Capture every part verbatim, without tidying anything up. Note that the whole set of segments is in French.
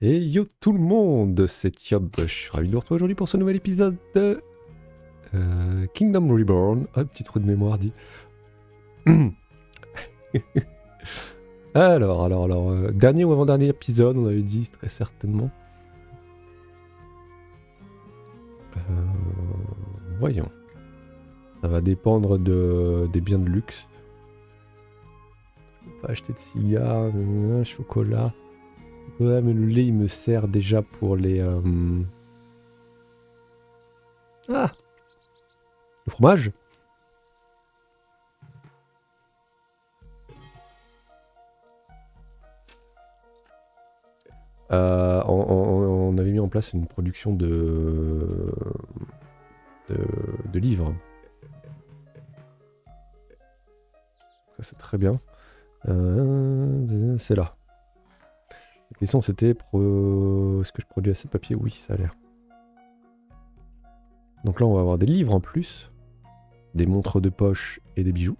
Et yo tout le monde, c'est Yob, je suis ravi de vous retrouver aujourd'hui pour ce nouvel épisode de euh, Kingdom Reborn. Ah, petit trou de mémoire dit. alors, alors, alors, euh, dernier ou avant-dernier épisode, on avait dit très certainement. Euh, voyons. Ça va dépendre de, des biens de luxe. Je peux pas acheter de cigares, euh, chocolat. Ouais, mais le lait il me sert déjà pour les... Euh... Ah, le fromage. Euh, on, on- on avait mis en place une production de, de, de livres. Ça, c'est très bien. Euh, c'est là. La question c'était pro... est-ce que je produis assez de papier? Oui, ça a l'air. Donc là, on va avoir des livres en plus, des montres de poche et des bijoux.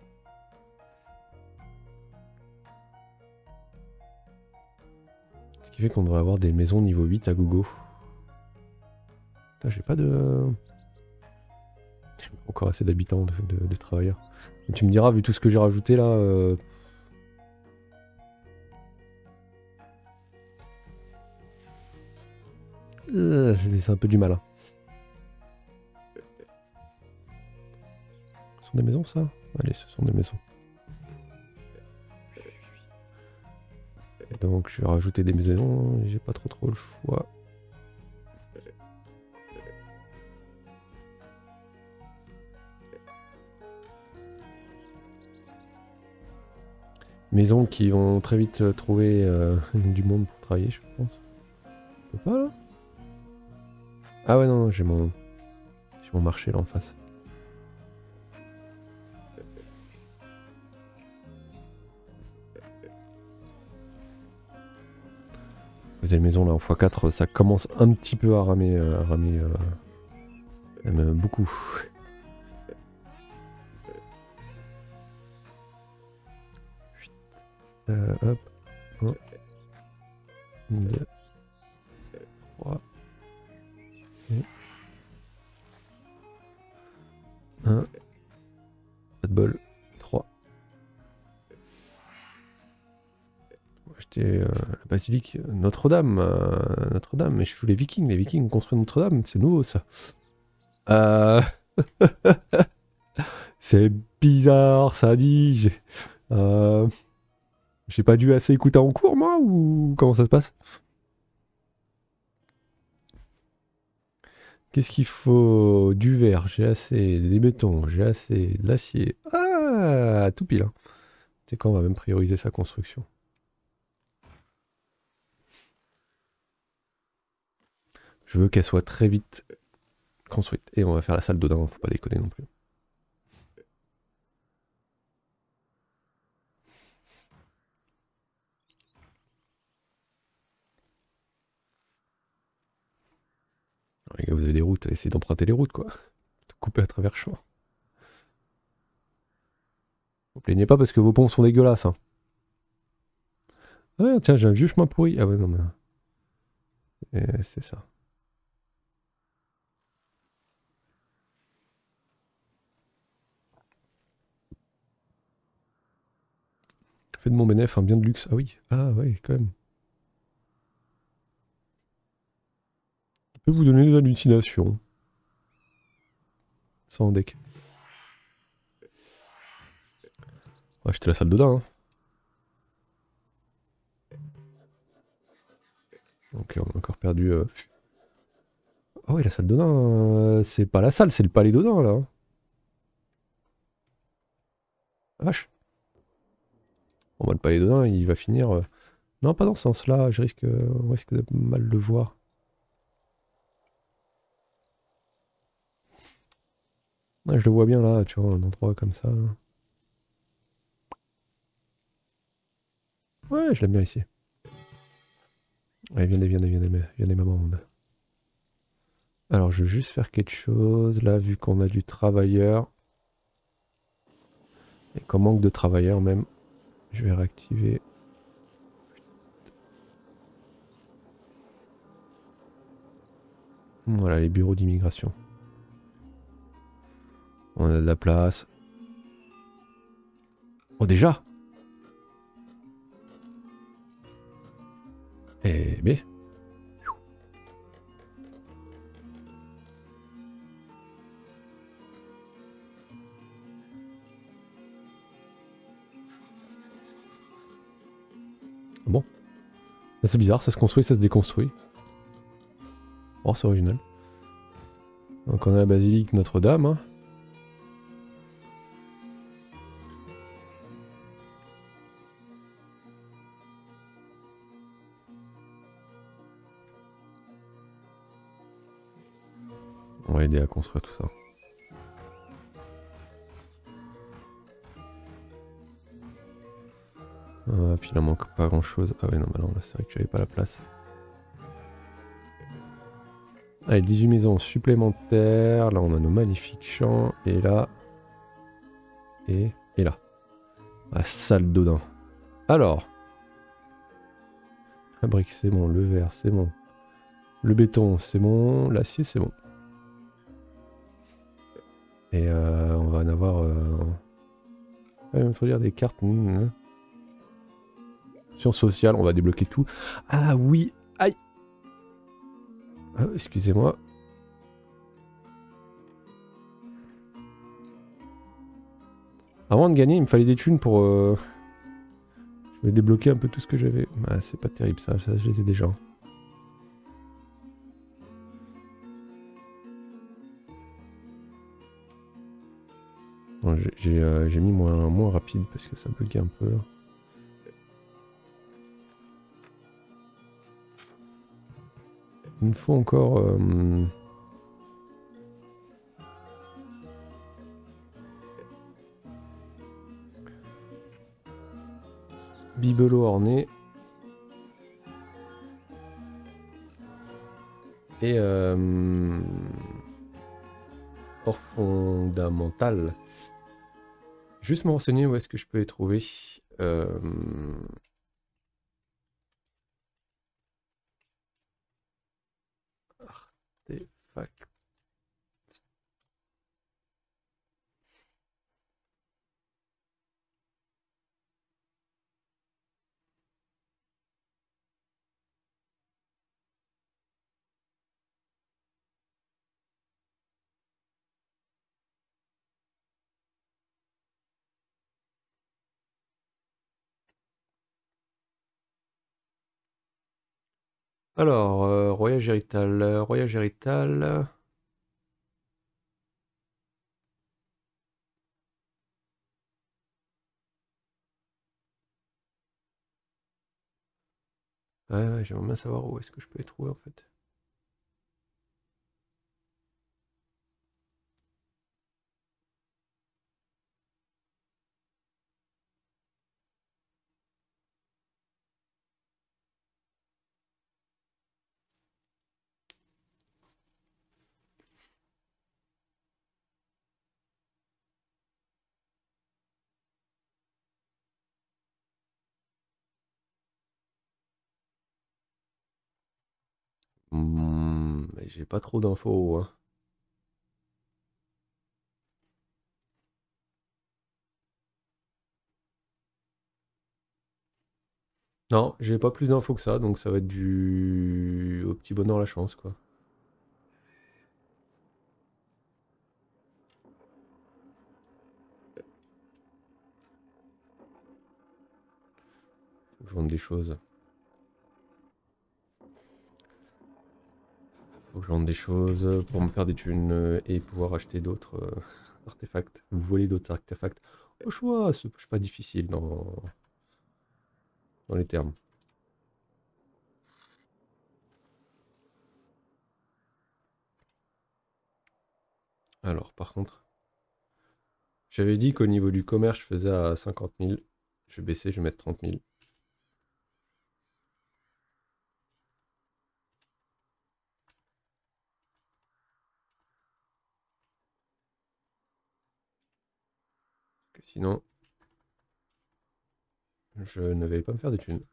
Ce qui fait qu'on devrait avoir des maisons niveau huit à gogo. Putain, j'ai pas de... J'ai pas encore assez d'habitants, de, de, de travailleurs. Et tu me diras, vu tout ce que j'ai rajouté là... Euh... Euh, j'ai laissé un peu du mal. Hein. Ce sont des maisons ça? Allez, ce sont des maisons. Donc je vais rajouter des maisons, j'ai pas trop trop le choix. Maisons qui vont très vite trouver euh, du monde pour travailler, je pense. Je peux pas là? Ah ouais, non, non, j'ai mon... j'ai mon marché là en face. Vous avez une maison là en fois quatre, ça commence un petit peu à ramer, euh, à ramer euh, même euh, beaucoup. Euh, hop, un, deux, trois, et un, pas de bol, trois. On va acheter euh, la basilique Notre-Dame, euh, Notre-Dame, mais je suis les Vikings, les Vikings ont construit Notre-Dame, c'est nouveau ça. Euh... c'est bizarre, ça dit. J'ai euh... j'ai pas dû assez écouter en cours, moi, ou comment ça se passe? Qu'est-ce qu'il faut? Du verre, j'ai assez. Des bétons, j'ai assez. De l'acier. Ah, tout pile. Hein. Tu sais quoi, on va même prioriser sa construction. Je veux qu'elle soit très vite construite. Et on va faire la salle d'Odin, faut pas déconner non plus. Alors, les gars, vous avez des routes, essayez d'emprunter les routes, quoi. De couper à travers champs. Vous plaignez pas parce que vos ponts sont dégueulasses. Hein. Ouais, tiens, j'ai un vieux chemin pourri. Ah ouais, non, mais... Eh, c'est ça. Fais de mon bénéf un bien de luxe. Ah oui, ah ouais, quand même. Je peux vous donner des hallucinations. Sans deck. On va acheter la salle d'Odin. Hein. Donc on a encore perdu... Euh... Ah ouais, la salle d'Odin, euh, c'est pas la salle, c'est le palais d'Odin, là. Hein. Ah, vache. Bon, bah, le palais d'Odin, il va finir... Euh... Non, pas dans ce sens-là, je risque, euh, on risque de mal le voir. Ah, je le vois bien, là, tu vois, un endroit comme ça. Ouais, je l'aime bien ici. Allez, viens, viens, viens, viens, viens, maman. Alors, je vais juste faire quelque chose, là, vu qu'on a du travailleur. Et qu'on manque de travailleurs, même. Je vais réactiver... Voilà, les bureaux d'immigration. On a de la place. Oh, déjà? Eh bien. Bon. C'est bizarre, ça se construit, ça se déconstruit. Oh, c'est original. Donc on a la basilique Notre-Dame. Hein. On va aider à construire tout ça. Ah, puis il en manque pas grand chose. Ah ouais, non, bah non, là c'est vrai que j'avais pas la place. Allez, dix-huit maisons supplémentaires. Là, on a nos magnifiques champs. Et là. Et, et là. Ah, sale dodin. Alors. La brique, c'est bon. Le verre, c'est bon. Le béton, c'est bon. L'acier, c'est bon. Et euh, on va en avoir... Euh... Ah, il faut dire des cartes. Mmh. Sciences sociales, on va débloquer tout. Ah oui. Aïe. Ah, excusez-moi. Avant de gagner, il me fallait des thunes pour... Euh... Je vais débloquer un peu tout ce que j'avais. Ah, c'est pas terrible ça, ça je les ai déjà. Bon, j'ai euh, mis moins, moins rapide parce que ça buguait un peu là. Il me faut encore... Euh... Bibelot orné. Et... Euh... Or fondamental. Juste me renseigner où est-ce que je peux les trouver. Euh... Artefact. Alors, euh, Royage Hérital. Royage Hérital. Ouais, ouais, j'aimerais bien savoir où est-ce que je peux les trouver en fait. Hmm, mais j'ai pas trop d'infos. Hein. Non, j'ai pas plus d'infos que ça, donc ça va être du... au petit bonheur la chance, quoi. Faut que je vende des choses. Faut que je vende des choses pour me faire des thunes euh, et pouvoir acheter d'autres euh, artefacts. Ou voler d'autres artefacts. Au choix, c'est pas difficile dans... dans les termes. Alors, par contre, j'avais dit qu'au niveau du commerce, je faisais à cinquante mille. Je vais baisser, je vais mettre trente mille. Parce que sinon, je ne vais pas me faire des thunes.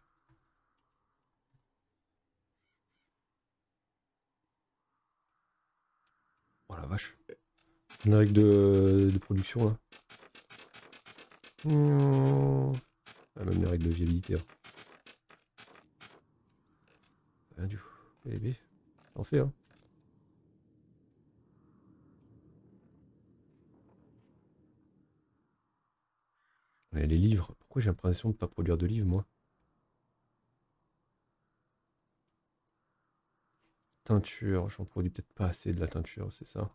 Oh la vache. Une règle de, de production là. Mmh. Ah, même les règles de viabilité. Hein. Ah, du coup, bébé, t'en fais hein. Mais les livres, pourquoi j'ai l'impression de pas produire de livres moi? Teinture, j'en produis peut-être pas assez de la teinture, c'est ça.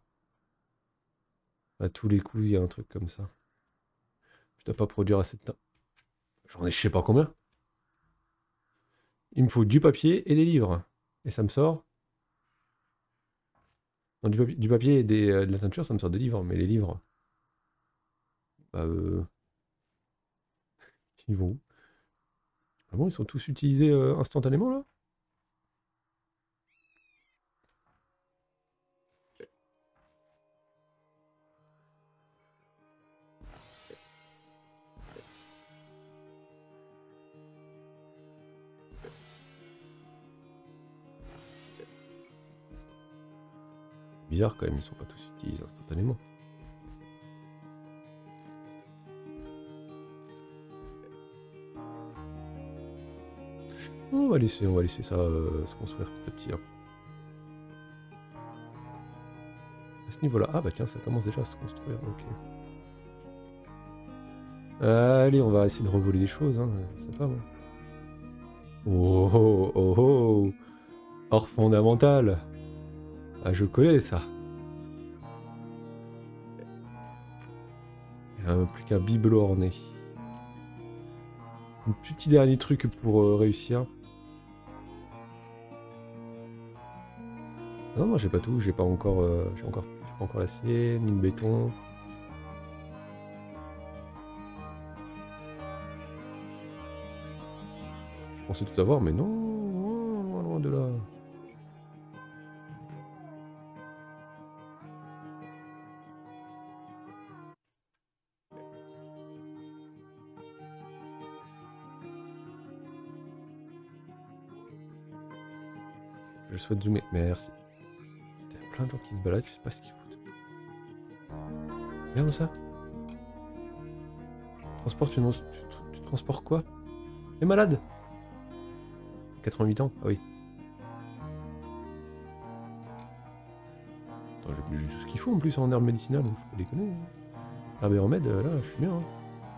À tous les coups, il y a un truc comme ça. Je dois pas produire assez de teinture. J'en ai je sais pas combien. Il me faut du papier et des livres. Et ça me sort. Non, du, papier, du papier et des, euh, de la teinture, ça me sort des livres. Mais les livres, bah, euh, ils vont où? Ah bon, ils sont tous utilisés euh, instantanément là? Bizarre quand même, ils sont pas tous utilisés instantanément. On va laisser, on va laisser ça euh, se construire petit à petit. Hein. À ce niveau-là, ah bah tiens, ça commence déjà à se construire. Ok. Allez, on va essayer de revoler des choses. Hein. Je sais pas moi. Oh oh oh oh! Or fondamental! Ah, je connais ça. Euh, plus qu'un bibelot orné. Un petit dernier truc pour euh, réussir. Non, non, j'ai pas tout. J'ai pas encore, euh, j'ai encore, j'ai pas encore l'acier, ni le béton. Je pensais tout avoir, mais non, loin, loin de là. Je souhaite zoomer. Merci. Il y a plein de gens qui se baladent, je sais pas ce qu'ils foutent. Regarde ça. Transport, tu, tu, tu transportes quoi? T'es malade? quatre-vingt-huit ans? Ah oui. Attends, j'ai juste ce qu'il faut en plus en herbe médicinale, faut pas déconner. Herbe et remède, là, je suis bien. Hein.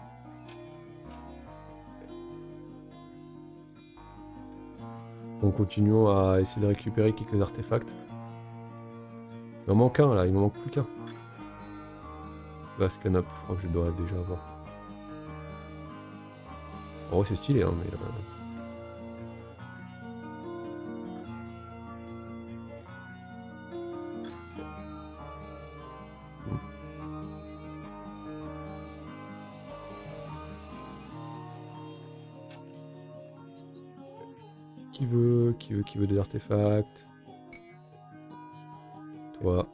Bon, continuons à essayer de récupérer quelques artefacts. Il m'en manque un là, il m'en manque plus qu'un. Là, ce canap, je crois que je dois déjà avoir. En vrai, c'est stylé, hein, mais. Euh... Hmm. Qui veut, qui veut, qui veut des artefacts? Toi.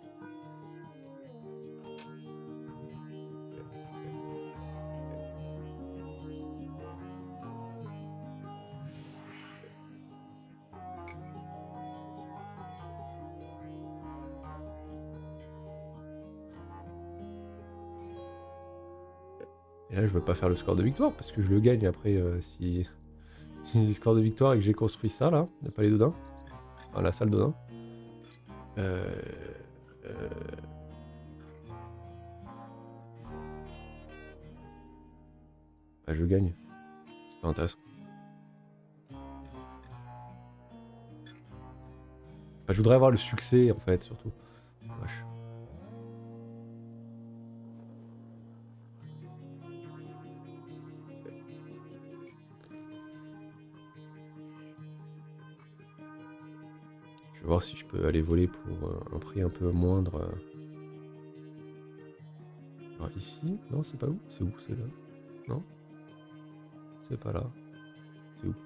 Et là, je veux pas faire le score de victoire parce que je le gagne après euh, si. Si j'ai score de victoire et que j'ai construit ça là, le palais d'Odin. Enfin, la salle d'Odin. Euh. Euh... Bah, je gagne. C'est pas intéressant. Bah, je voudrais avoir le succès en fait, surtout. Wesh. Je vais voir si je peux aller voler pour euh, un prix un peu moindre. Euh... Alors ici, non, c'est pas où? C'est où? C'est là? Non? C'est pas là. C'est où?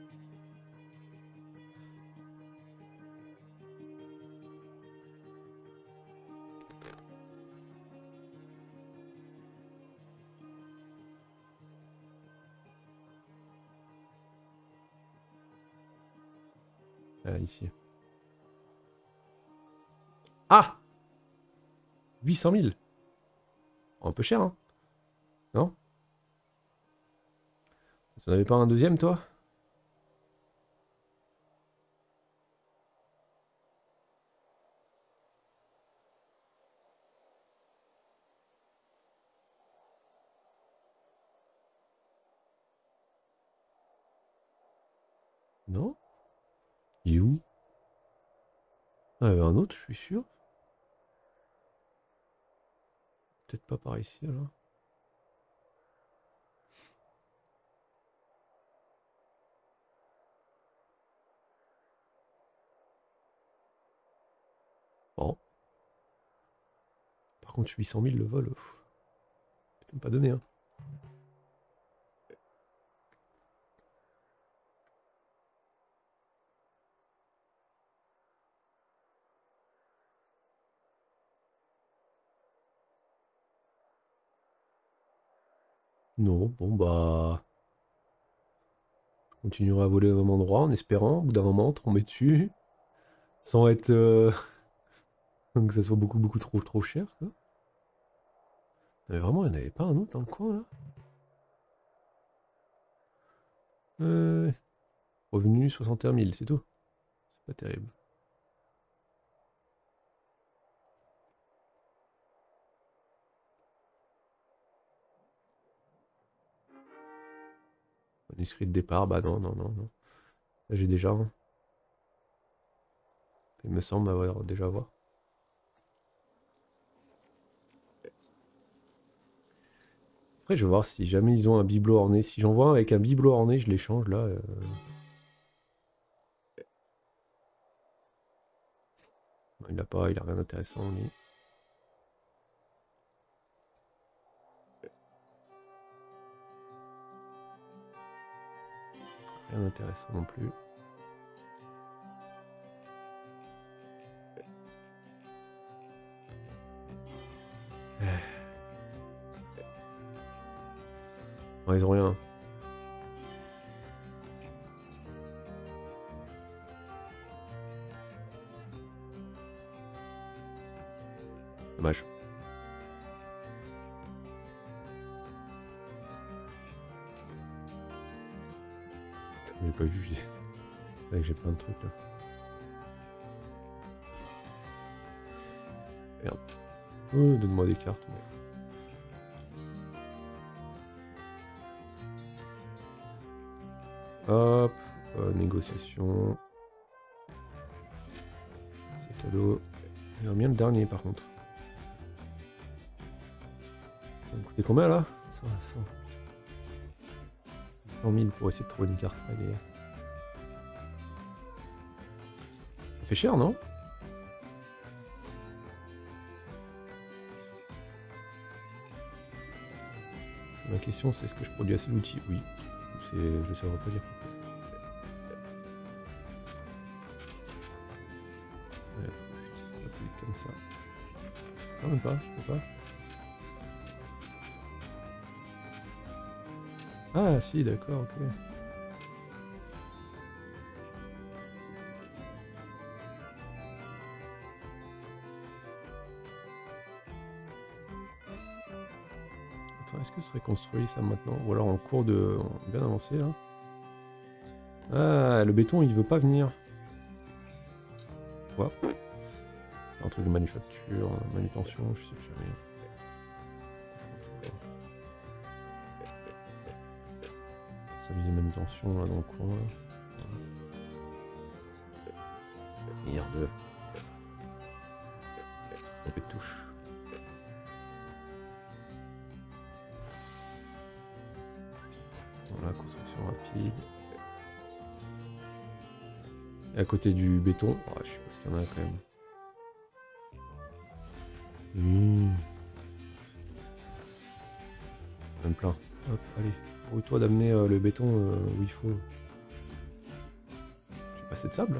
Ah, ici. Ah! huit cent mille. Un peu cher, hein? Non? Tu n'en avais pas un deuxième, toi? Non? Il est où? Ah, il y avait un autre, je suis sûr. Peut-être pas par ici, alors. Bon. Par contre, huit cent mille le vol. Peut-être pas donné, hein. Non, bon bah... Je continuerai à voler au même endroit en espérant, au bout d'un moment, tomber dessus. Sans être... Euh... que ça soit beaucoup beaucoup trop trop cher, quoi. Mais vraiment, il n'y en avait pas un autre dans le coin, là? Euh... Revenu soixante et un mille, c'est tout. C'est pas terrible. Manuscrit de départ, bah non, non, non, non. Là, j'ai déjà un. Il me semble avoir déjà avoir. Après, je vais voir si jamais ils ont un bibelot orné. Si j'en vois un avec un bibelot orné, je l'échange là. Euh... Il a pas, il a rien d'intéressant lui. Rien d'intéressant non plus. Non, ils ont rien. Dommage. J'ai pas vu. C'est vrai que j'ai plein de trucs là. Merde. Oh, donne-moi des cartes. Hop, euh, négociation. C'est cadeau. J'aimerais bien le dernier par contre. Ça va me coûter combien là? cent, cent. cent mille pour essayer de trouver une carte. Allez. Ça fait cher, non? La question c'est est-ce que je produis assez d'outils? Oui. Je ne saurais pas dire. Ouais, putain, plus vite comme ça. Non, même pas, je peux pas. Ah si, d'accord, ok. Attends, est-ce que ce serait construit ça maintenant? Ou alors en cours de... bien avancé là? Ah, le béton il veut pas venir. Quoi? Un truc de manufacture, manutention, je sais jamais. Service de manutention là dans le coin. Merde. Un peu de touche. Voilà, construction rapide. Et à côté du béton, oh, je sais pas ce qu'il y en a quand même. Mmh. Même plein. Hop, allez. Rouille-toi d'amener euh, le béton euh, où il faut. J'ai pas assez de sable.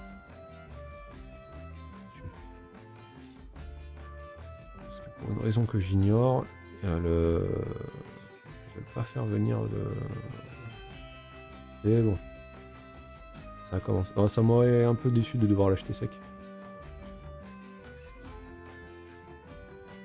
Parce que pour une raison que j'ignore, euh, le... je vais pas faire venir le... Et bon. Ça commence. Oh, ça m'aurait un peu déçu de devoir l'acheter sec.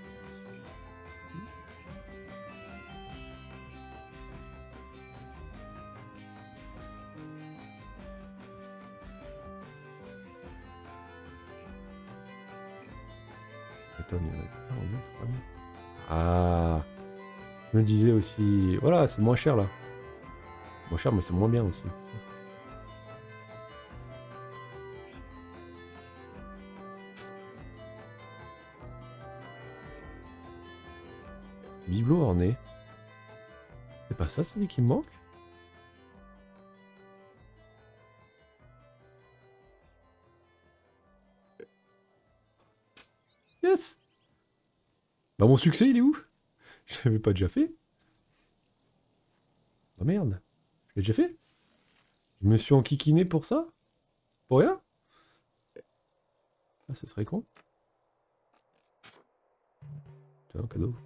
tonnes, il y en a quarante-deux, trois mille. Ah, je me disais aussi... Voilà, c'est moins cher là. Moins cher, mais c'est moins bien aussi. Bibelot orné. C'est pas ça celui qui me manque? Yes! Bah mon succès il est où? Je l'avais pas déjà fait? Oh merde. Je l'ai déjà fait? Je me suis enquiquiné pour ça? Pour rien? Ah, ce serait con. Tiens, un cadeau.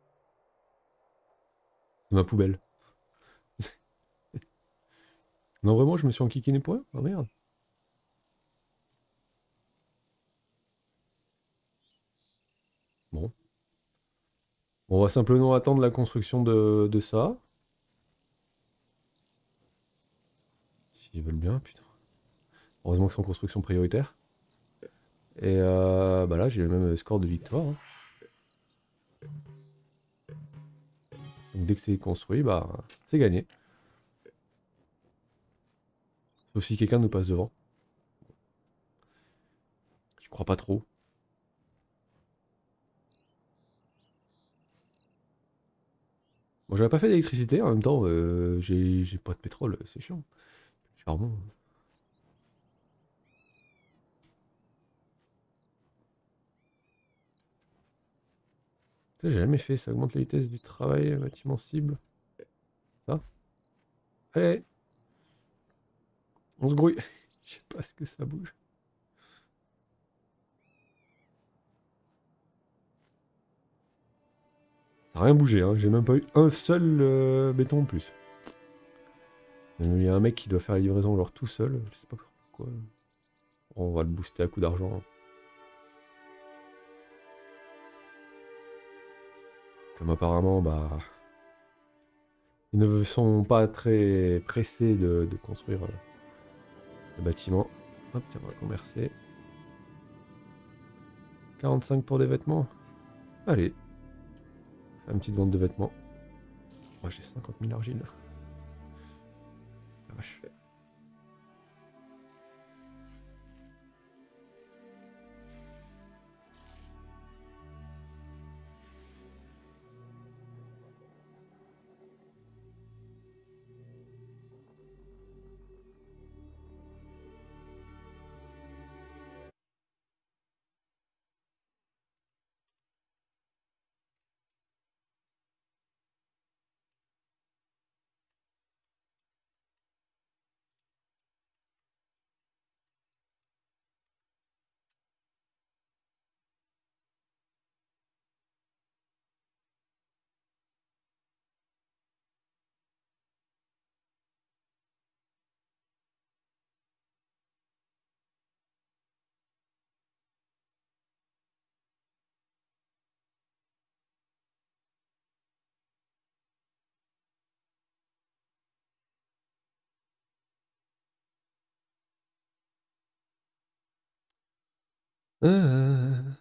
C'est ma poubelle. Non, vraiment, je me suis enquiquiné pour rien? Oh merde. Bon. On va simplement attendre la construction de, de ça. S'ils veulent bien, putain. Heureusement que c'est en construction prioritaire. Et euh, bah là, j'ai le même score de victoire. Hein. Donc dès que c'est construit, bah c'est gagné. Sauf si quelqu'un nous passe devant. Je crois pas trop. Bon, j'avais pas fait d'électricité, en même temps, euh, j'ai j'ai pas de pétrole, c'est chiant. Charbon. Ça, j'ai jamais fait, ça augmente la vitesse du travail, bâtiment cible. Ça. Allez, on se grouille. Je sais pas ce que ça bouge. Ça a rien bougé, hein. J'ai même pas eu un seul euh, béton en plus. Il y a un mec qui doit faire la livraison genre tout seul, je sais pas pourquoi. On va le booster à coup d'argent. Comme apparemment, bah... Ils ne sont pas très pressés de, de construire euh, le bâtiment. Hop, tiens, on va commercer. quarante-cinq pour des vêtements. Allez. Une petite vente de vêtements. Oh, j'ai cinquante mille argiles. La vache. Euh...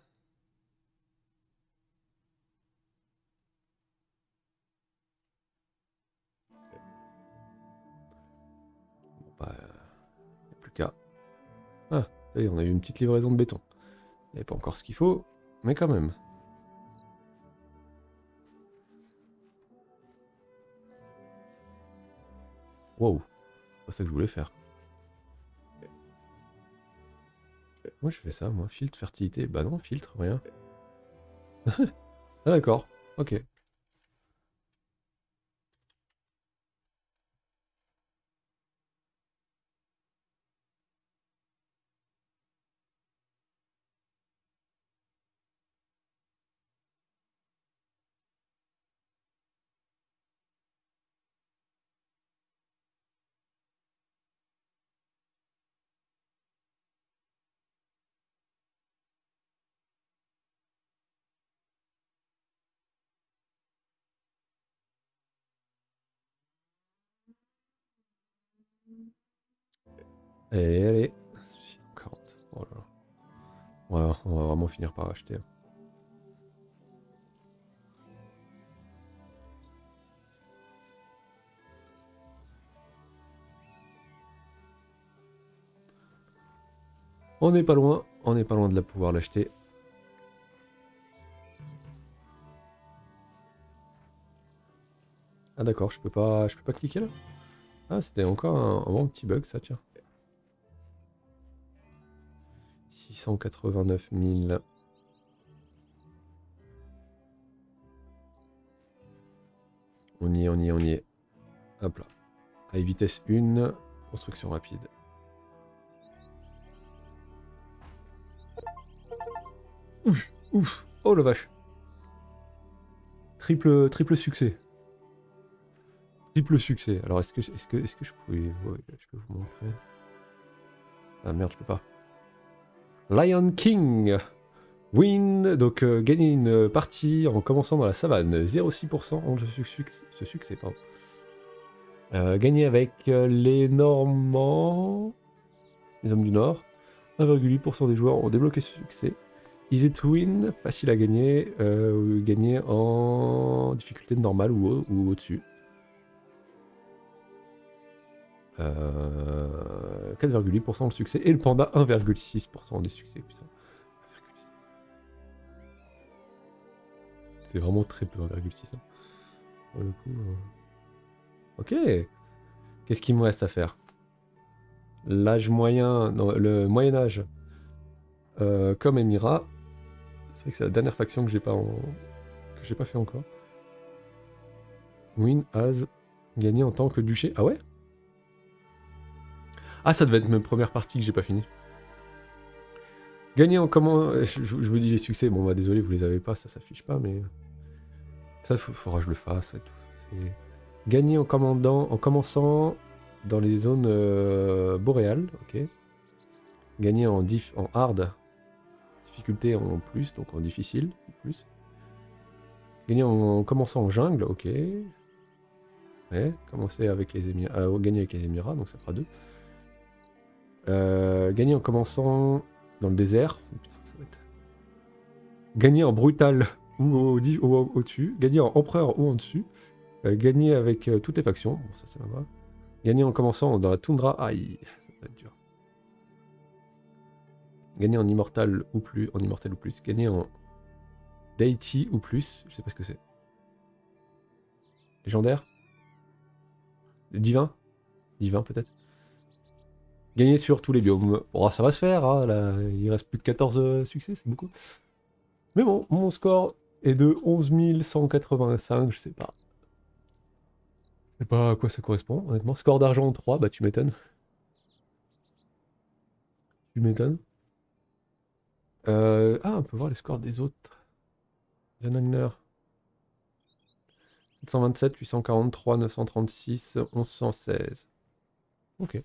Bon, bah... Y a plus qu'à... Ah, ça y est, on a eu une petite livraison de béton. Il n'y avait pas encore ce qu'il faut, mais quand même. Wow. C'est pas ça que je voulais faire. Moi, je fais ça, moi. Filtre, fertilité. Bah non, filtre, rien. Ah d'accord. Ok. Allez, allez. quarante. Oh là là. Ouais, on va vraiment finir par acheter. On n'est pas loin, on n'est pas loin de la pouvoir l'acheter. Ah d'accord, je peux pas, je peux pas cliquer là. Ah, c'était encore un, un bon petit bug ça, tiens. six cent quatre-vingt-neuf mille. On y est, on y est, on y est. Hop là. Allez, vitesse un, construction rapide. Ouf, ouf, oh la vache. Triple, triple succès. Triple succès. Alors est-ce que, est-ce que, est-ce que je pouvais, ouais, je peux vous montrer. Ah merde, je peux pas. Lion King. Win, donc euh, gagner une partie en commençant dans la savane. zéro virgule six pour cent en succès, ce succès, pardon. Euh, gagner avec euh, les Normands, les hommes du Nord. un virgule huit pour cent des joueurs ont débloqué ce succès. Easy to win, facile à gagner, euh, gagner en difficulté normale ou, au, ou au-dessus. Euh, quatre virgule huit pour cent de succès et le panda un virgule six pour cent des succès. Putain. C'est vraiment très peu, un virgule six. Hein. Pour le coup, euh... Ok. Qu'est-ce qu'il me reste à faire? L'âge moyen, non, le Moyen-Âge, euh, comme Émirat. C'est vrai que c'est la dernière faction que j'ai pas en... que j'ai pas fait encore. Win as gagné en tant que duché. Ah ouais? Ah, ça devait être mes premières parties que j'ai pas fini. Gagner en comment... Je, je, je vous dis les succès. Bon bah désolé, vous les avez pas, ça s'affiche pas, mais... Ça, il faudra que je le fasse et tout. Gagner en commandant, en commençant dans les zones euh, boréales, ok. Gagner en diff, en hard, difficulté en plus, donc en difficile, plus. Gagner en, en commençant en jungle, ok. Ouais, commencer avec les Émirats, euh, gagner avec les Émirats, donc ça fera deux. Euh, gagner en commençant dans le désert. Oh, putain, ça va être... Gagner en brutal ou au-dessus. Au, au, au gagner en empereur ou en dessus. Euh, gagner avec euh, toutes les factions. Bon, ça, ça va. Gagner en commençant dans la toundra. Aïe, ça va être dur. Gagner en immortal ou plus. En immortel ou plus. Gagner en deity ou plus. Je sais pas ce que c'est. Légendaire. Divin. Divin peut-être. Gagner sur tous les biomes. Bon, ça va se faire. Hein, là, il reste plus que quatorze euh, succès, c'est beaucoup. Mais bon, mon score est de onze mille cent quatre-vingt-cinq, je sais pas. Je sais pas à quoi ça correspond, honnêtement. Score d'argent trois, bah tu m'étonnes. Tu m'étonnes. Euh, ah, on peut voir les scores des autres. Janagner. sept cent vingt-sept, huit cent quarante-trois, neuf cent trente-six, onze cent seize. Ok.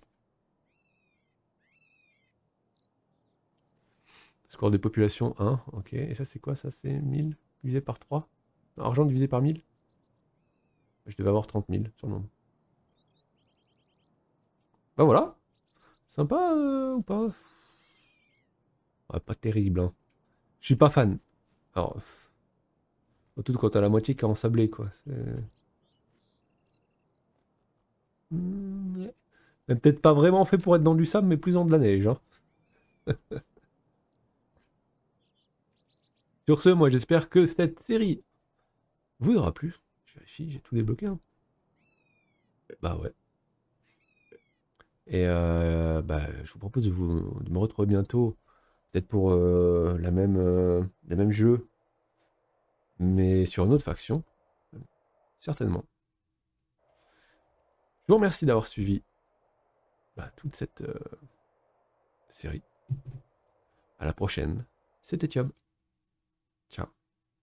Score des populations un, ok. Et ça c'est quoi ça? C'est mille divisé par trois? Argent divisé par mille? Je devais avoir trente mille sur le moment. Bah voilà. Sympa euh, ou pas? Ouais, pas terrible, hein. Je suis pas fan. Alors, surtout quand t'as la moitié qui est ensablée, quoi. Mmh, ouais. Peut-être pas vraiment fait pour être dans du sable, mais plus dans de la neige. Hein. Sur ce, moi j'espère que cette série vous aura plu. Je vérifie, j'ai tout débloqué. Hein. Bah ouais. Et euh, bah, je vous propose de, vous, de me retrouver bientôt, peut-être pour euh, la même, euh, les mêmes jeux, mais sur une autre faction. Certainement. Je vous remercie d'avoir suivi bah, toute cette euh, série. À la prochaine. C'était Thiob. Ciao.